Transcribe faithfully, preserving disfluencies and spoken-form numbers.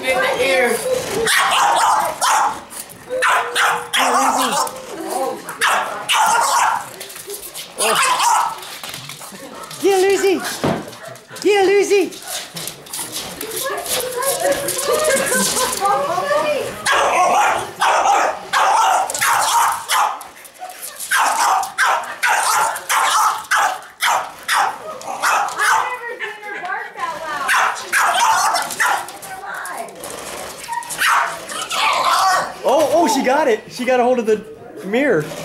in the ear. Get Lucy! Get Lucy! Oh, oh, she got it. She got a hold of the mirror.